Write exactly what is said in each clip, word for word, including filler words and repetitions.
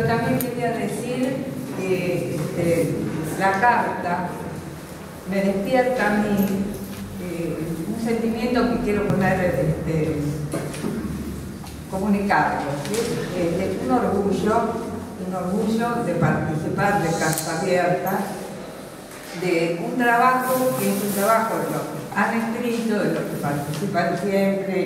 también quería decir que este, la carta me despierta a mí eh, un sentimiento que quiero poner, este, comunicarlo, ¿sí? Eh, un orgullo, un orgullo de participar de Carta Abierta, de un trabajo que es un trabajo de los que han escrito, de los que participan siempre,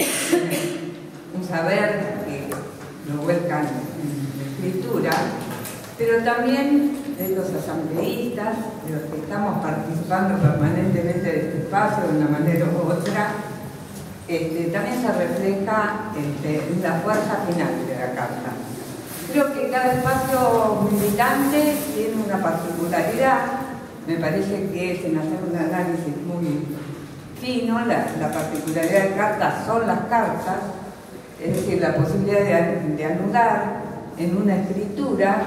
un saber que lo vuelcan en la escritura, pero también de los asambleístas, de los que estamos participando permanentemente de este espacio de una manera u otra. Este, también se refleja este, en la fuerza final de la carta. Creo que cada espacio militante tiene una particularidad. Me parece que es en hacer un análisis muy fino. La, la particularidad de cartas son las cartas, es decir, la posibilidad de, de anular en una escritura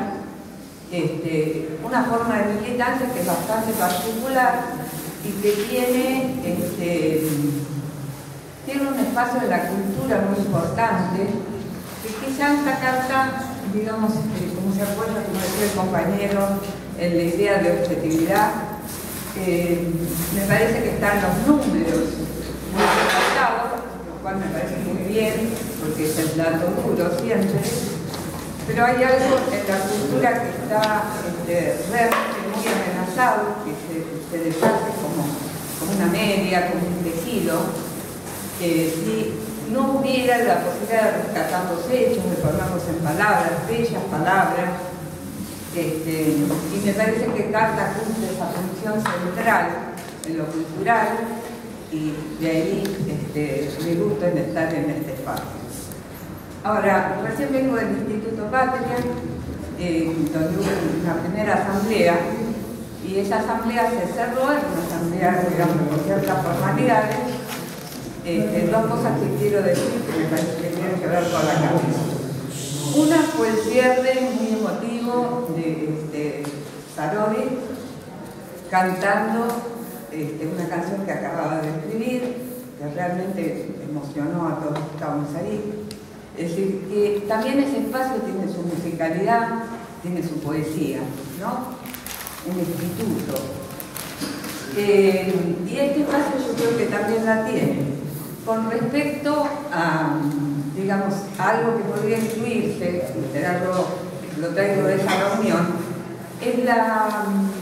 este, una forma de militancia que es bastante particular y que tiene, este, tiene un espacio de la cultura muy importante, que quizá esta carta, digamos, eh, como se acuerda, como decía el compañero, en la idea de objetividad, eh, me parece que están los números muy resaltados, lo cual me parece muy bien, porque es el dato duro siempre, pero hay algo en la cultura que está este, realmente muy amenazado, que se, se deshace como, como una media, como un tejido. Eh, si no hubiera la posibilidad de rescatar los hechos, de ponerlos en palabras, bellas palabras, este, y me parece que Carta cumple esa función central en lo cultural, y de ahí este, me gusta en estar en este espacio. Ahora, recién vengo del Instituto Patria, eh, donde hubo una primera asamblea, y esa asamblea se cerró, es una asamblea, digamos, con ciertas formalidades. Eh, dos cosas que quiero decir que me parece que tienen que ver con la cabeza. Una fue el cierre muy emotivo de este, Sarori cantando este, una canción que acababa de escribir, que realmente emocionó a todos los que estábamos ahí. Es decir, que también ese espacio tiene su musicalidad, tiene su poesía, ¿no? Un instituto. Eh, y este espacio yo creo que también la tiene. Con respecto a, digamos, a algo que podría incluirse, algo, lo traigo de esa reunión, es la,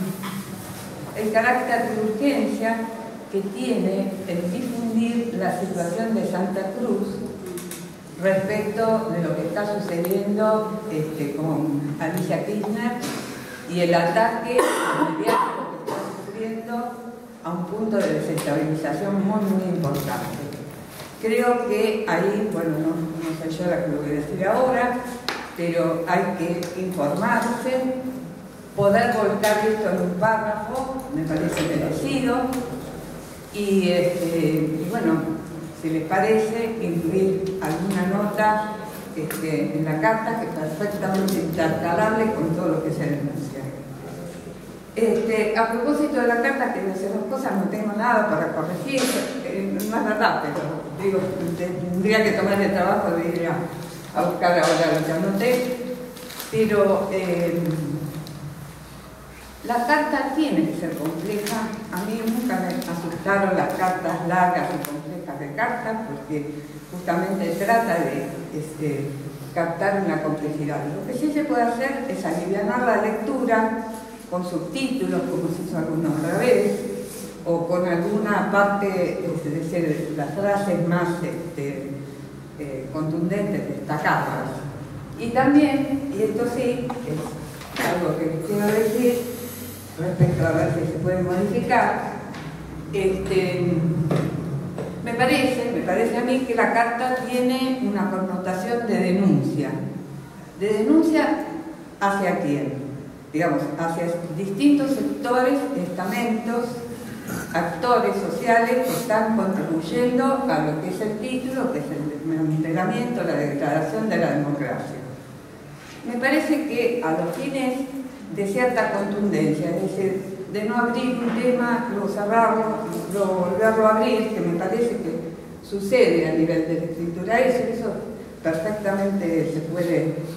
el carácter de urgencia que tiene el difundir la situación de Santa Cruz respecto de lo que está sucediendo este, con Alicia Kirchner y el ataque mediático que está sufriendo a un punto de desestabilización muy, muy importante. Creo que ahí, bueno, no, no soy yo la que lo voy a decir ahora, pero hay que informarse, poder volcar esto en un párrafo, me parece merecido, y, este, y bueno, si les parece, incluir alguna nota este, en la carta que es perfectamente intercalable con todo lo que se denuncia. Este, a propósito de la carta, que dice dos cosas, no tengo nada para corregir, eh, no es verdad, pero digo, tendría que tomar el trabajo de ir a, a buscar ahora lo que anoté, pero eh, la carta tiene que ser compleja. A mí nunca me asustaron las cartas largas y complejas de cartas, porque justamente trata de este, captar una complejidad. Lo que sí se puede hacer es alivianar la lectura con subtítulos, como se hizo alguna otra vez, o con alguna parte, es decir, las frases más este, eh, contundentes, destacadas. Y también, y esto sí, es algo que les quiero decir, respecto a ver si se puede modificar, este, me parece, me parece a mí que la carta tiene una connotación de denuncia. ¿De denuncia hacia quién? Digamos, hacia distintos sectores, estamentos, actores sociales que están contribuyendo a lo que es el título, que es el desmantelamiento, la degradación de la democracia. Me parece que a los fines de cierta contundencia, es decir, de no abrir un tema, luego cerrarlo, luego volverlo a abrir, que me parece que sucede a nivel de la escritura, eso, eso perfectamente se puede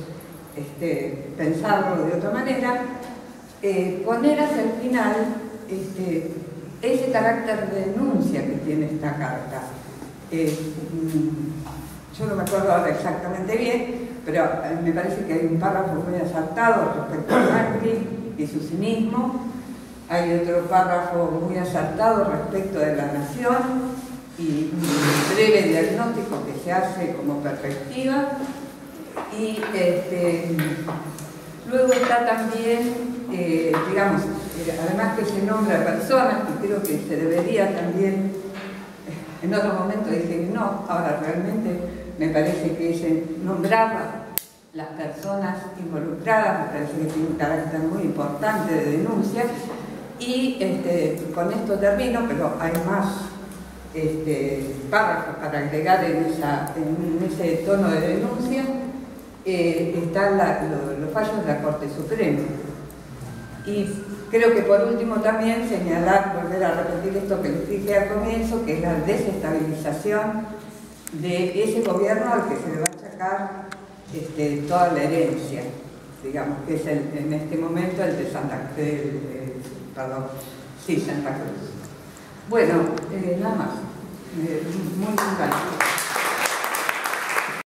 este, pensarlo de otra manera, eh, poner hacia el final este, ese carácter de denuncia que tiene esta carta. Eh, yo no me acuerdo ahora exactamente bien, pero me parece que hay un párrafo muy acertado respecto a Macri y su cinismo. Hay otro párrafo muy acertado respecto de la nación y un breve diagnóstico que se hace como perspectiva. Y este, luego está también, eh, digamos, además que se nombra personas, que creo que se debería también, en otro momento dije que no, ahora realmente me parece que ese nombrar las personas involucradas, me parece que tiene un carácter muy importante de denuncia. Y este, con esto termino, pero hay más este, párrafos para agregar en, esa, en ese tono de denuncia. Eh, están la, lo, los fallos de la Corte Suprema. Y creo que por último también señalar, volver a repetir esto que les dije al comienzo, que es la desestabilización de ese gobierno al que se le va a achacar este, toda la herencia, digamos, que es el, en este momento el de Santa Cruz, el, el, perdón, sí, Santa Cruz. Bueno, eh, nada más. Eh, muy gracias.